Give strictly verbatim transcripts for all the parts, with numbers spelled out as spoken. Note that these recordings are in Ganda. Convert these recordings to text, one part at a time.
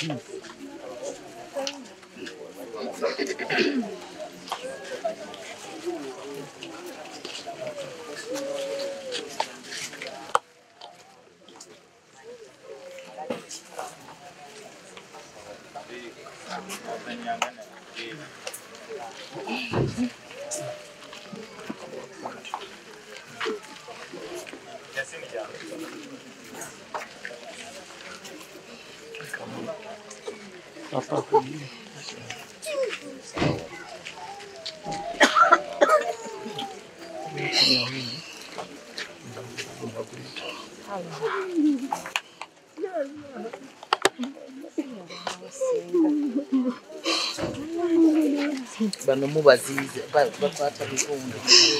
Bano mubazize bakwata bikundu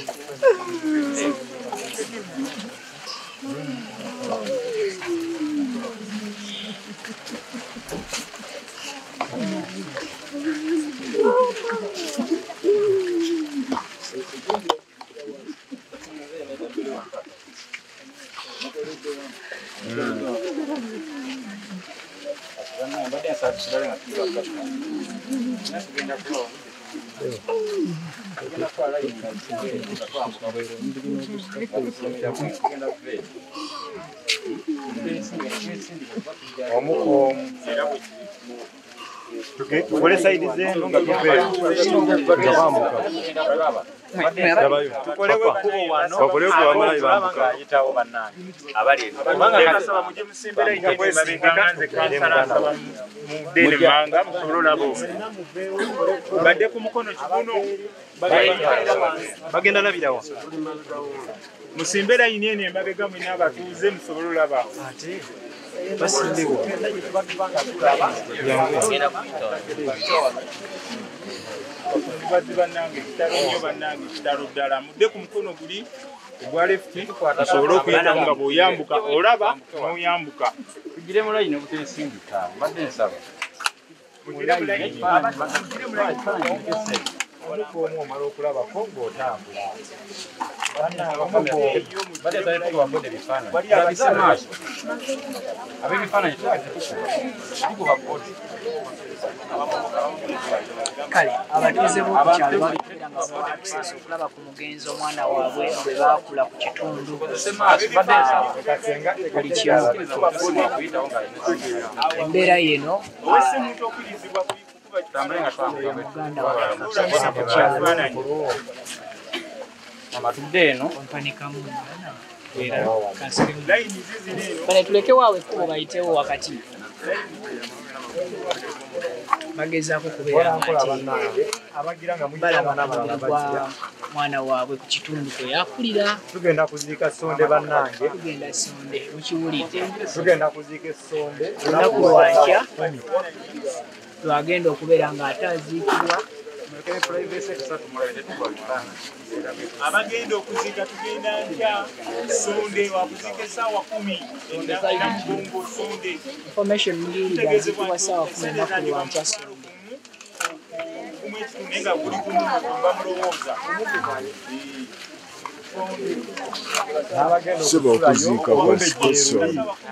Okay, tukole side zenu nga tupera. Tukole kubo wano. Tukole kwa mala ibambuka. Yitawo bannange. Abali. Kubanga kasaba muje musimbera ijje mabinga kanze kansala saba mu dene manga musolola bo. Badde ku mukono kibuno. Bagenda labirawo. Musimbera yini ene mabega mwina abatuuze musolola ba. Ate basindewo. Baziba nange kitalo nyo banange kitalo ddala mudde ku mukono guli ogwa left asobola okuyita nga bw'oyambuka olaba n'oyambuka tugire mu layini obuteesindika mbadde nsaba mugire mu layini mugire mu layini oliko omu omala okulabako ng'otambula kale abatuuze b'okukyalo babeera nga bawa access okulaba ku mugenzi omwana waabwe bwe baakula ku kitundu buli kimu embeera yeno muganda amatudde eno ompanikamu era kale tulekewaawo ekkubo bayitewo wakati bagezaako kubeera balaba mwana waabwe ku kitundu kwe yakulira. Tugenda kuziika sonde bannange. Tugenda sonde mukiwulidde. Tugenda kuziika sonde olunaku lwankya twagenda okubeera ng'ate aziikibwa. abagenda okuziika tugenda nkya sonde wakuziika essaawa kumi era mugongo sonde information ngiri gaziikibwa ssaawa kumi olunaku lwankya sonde kumu ekitundu nga buli kumu bamulowooza Seba okuziika kwa special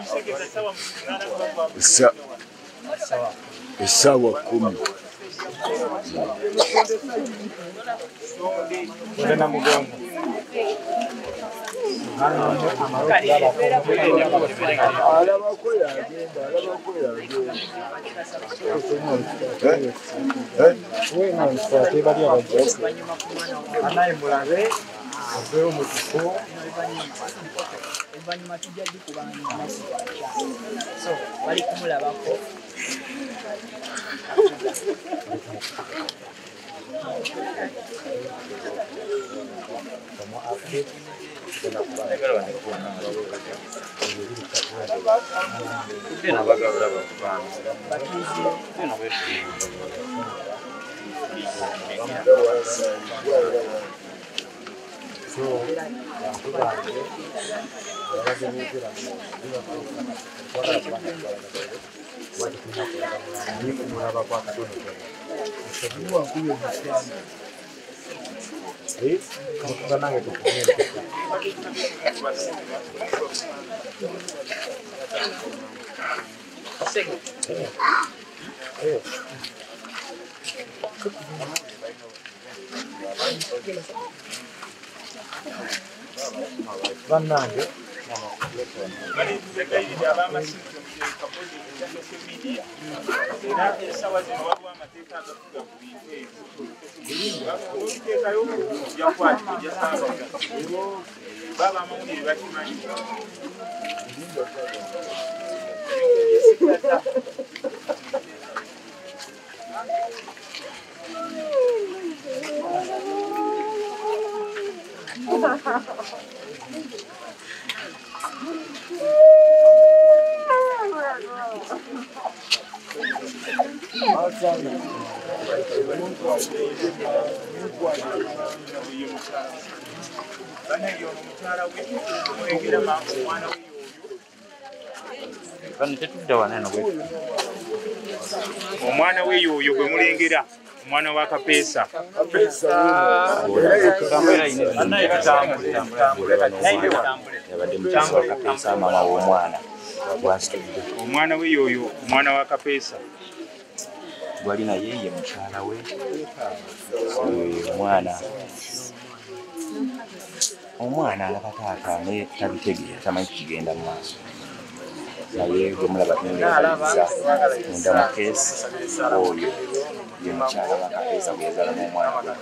essaawa kumi. Olena mugongo alabako yagenda alabako yagenda anaye mulabe obeewo mu kifo oluvannyuma tujja dikubanga so bali kumulabako Bannange omwana we yoyo gwe mulengera omwana wa Kapeesa omwana we yoyo omwana wa Kapeesa gwalina yeye mukyala we omwana omwana alaba taata naye tabitegeera tamanyi kikigenda mu maaso naye gwe mulaba tungereza munda mu keesi oyo ye mukyala wa Kapeesa bwe yazaalamu omwana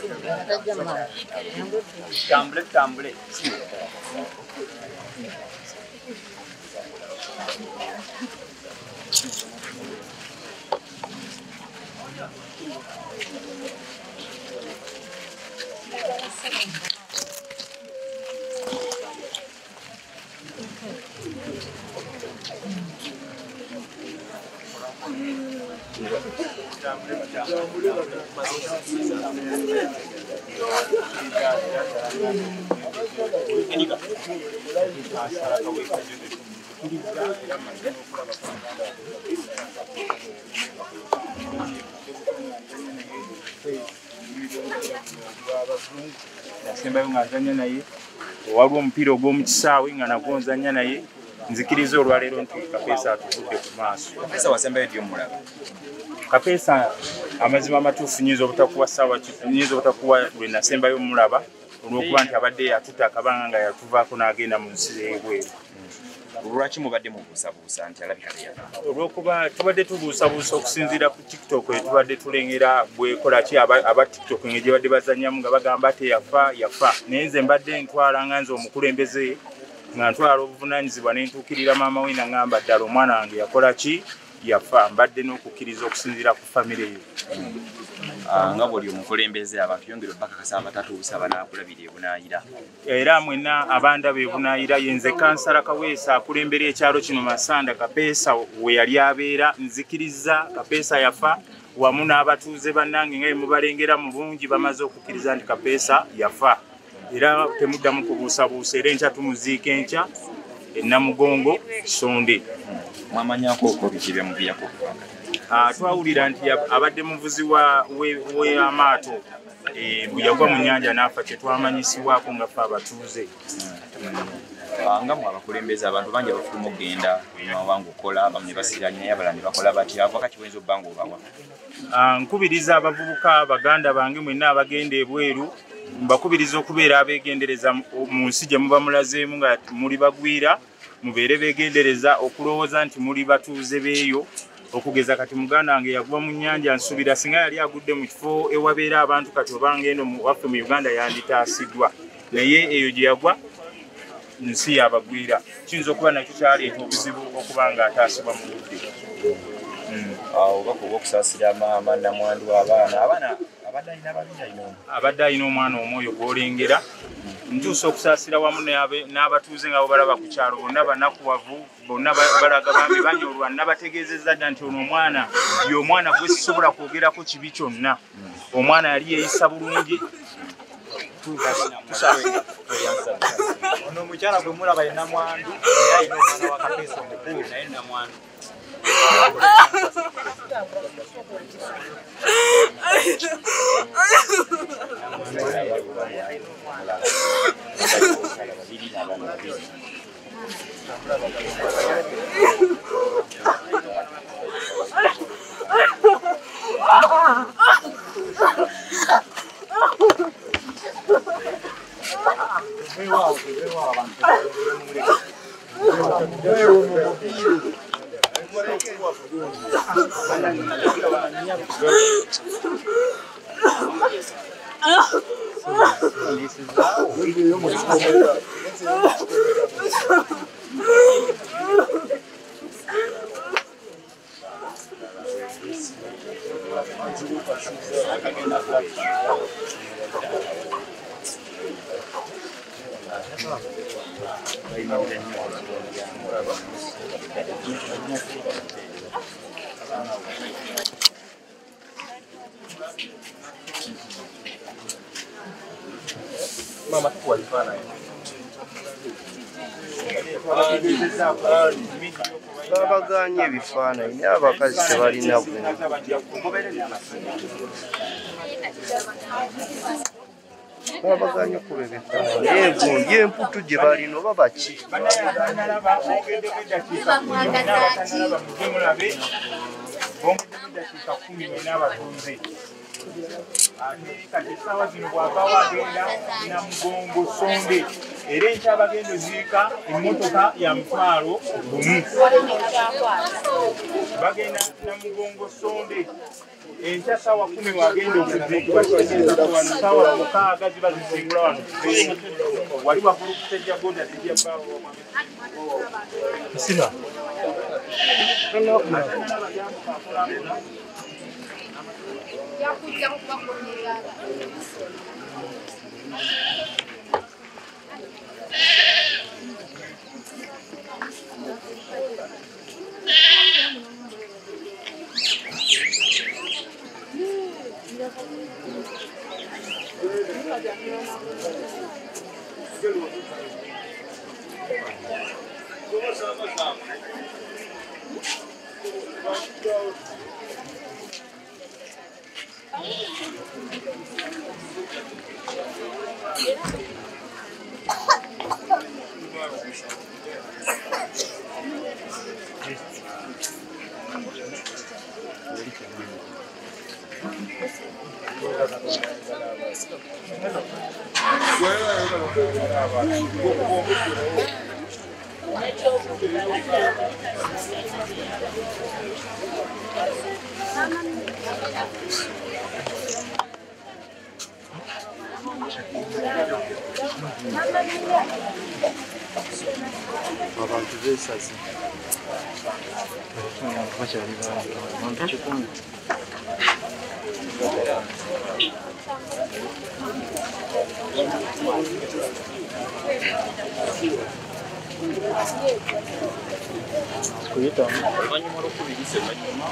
tambule tambule yasembayo ng'azanya naye waliwo omupiira ogw'omu kisaawe nga nagwo nzanya naye nzikiriza olwaleero nti Kapeesa atuvudde ku maaso. Kapeesa wasembayo ddi omulaba? Kapeesa amazima amatuufu nyinza obutakuwa ssaawa nyinza obutakuwa lwe nasembayo omulaba olw'okuba nti abadde yatuta akabanga nga yatuvaako n'agenda mu nsi y'ebweru. Lwaki mubadde mubuusabuusa nti alabika teyafa? Olw'okuba tubadde tubuusabuusa okusinziira ku TikTok we tubadde tulengera bwekola ki aba TikTok nga gye badde bazannyamu nga bagamba teyafa yafa. Naye nze mbadde ntwala nga nze omukulembeze nga ntwala obuvunaanyizibwa ne ntuukirira maama we n'angamba ddala omwana wange yakola ki yafa. Mbadde n'okukkiriza okusinziira ku famire ye. Nga bw'oli omukulembeze abantu yongera obbakakasa abatatuusa banaakulabira ebunaayira. Era mwenna abandaba ebunaayira yenze kansala Kaweesa akulembera ekyalo kino Masanda Kapeesa we yali abeera nzikiriza Kapeesa yafa wamu n'abatuuze bannange nga mubalengera mu bungi bamaze okukkiriza nti Kapeesa yafa. Era temuddamu kubuusabuusa era enkya tumuziika enkya ennamugongo Sonde. Mwamanyako okwo biki byamuviyako okuvanga? Twawulira nti abadde muvuzi w'amaato bwe yagwa mu nnyanja n'afa kye twamanyisibwako nga ffe abatuuze. Nga mwe abakulembeze abantu bangi abafuluma okugenda mawanga okola abamu ne basiranya naye abalala ne bakola batya avaka kiweza obba nga obawa? Nkubiriza abavubuka baganda bange mwenna abagenda ebweru mbakubiriza okubeera abeegendereza mu nsi gye muba mulazeemu nga muli bagwira mubeere beegendereza okulowooza nti muli batuuze beeyo. Okugeza kati muganda wange yagwa mu nnyanja nsubira singa yali agudde mu kifo ewabeera abantu kati oba ngendo waffe mu Uganda yanditaasiddwa naye eyo gye yagwa nsi yabagwira. Kiyinza okuba nakyo kyaleeta obuzibu okuba nga ataasibwa mu budde. Awo bakuba okusaasira maama nnamwandu abaana abaana abadde alina babiri alina omu abadde alina omwana omwoyo gw'olengera. Ntuusa okusaasira wamu n'abatuuze nga bo balaba ku kyalo bonna banakuwavu bonna balaga bambi banyolwa nabategeezezza dda nti ono omwana y'omwana gwe sisobola kwogerako kibi kyonna. Omwana yali yeeyisa bulungi. ono omukyala gwe mulaba ye nnamwandu era alina omwana wa Kapeesa omukulu naye nnamwandu. Mama tuwalifana babaganye ebifaananyi naye abakazi tebalina bwe babaganye okuba ebifaananyi egundi emputu gye balina oba baki kati essaawa zino bw'ava wagenda Namugongo Sonde era enkya bagenda oziika emmotoka ya mutwalo gumu bagenda Namugongo Sonde enkya ssaawa kumi wagenda okuziikibwa kitegeeza wano ssaawa mukaaga ziba zisingula wano wali waggulu kusejja goda tejja bbaawo Sina. Abantu beesaze. Abantu kikumi. Kuyita oluvannyuma lw'okubirisa ennyuma.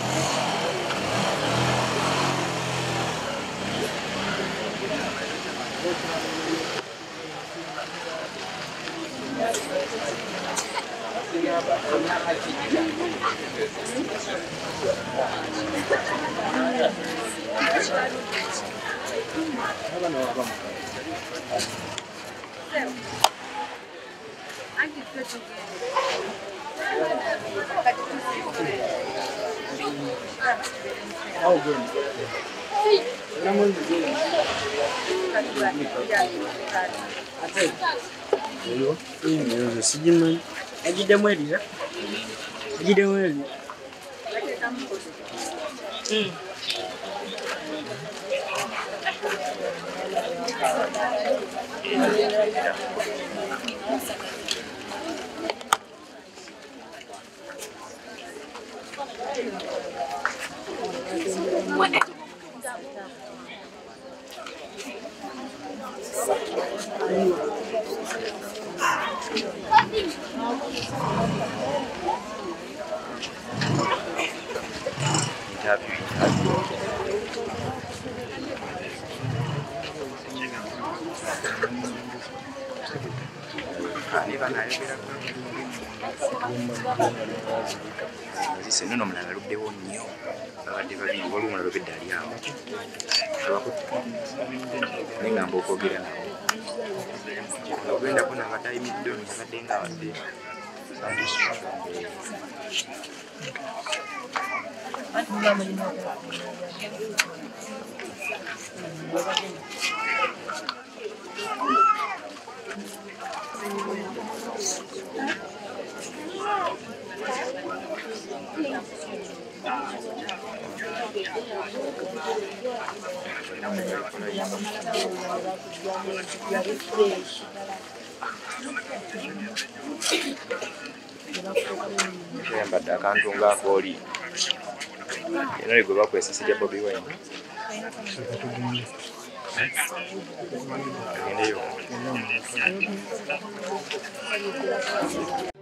Sijimanyi agiddemu erira agiddemu erira Zise nno mulala luddewo nnyo babadde babiri waliwo mulala obedde ali awo nengamba okwogera nawo ogendako nabadde ayimiddeo nabadde nga abadde Mbadde akantu ng'akooli era gwe bakwesa sijja Bobi Wine agendeyo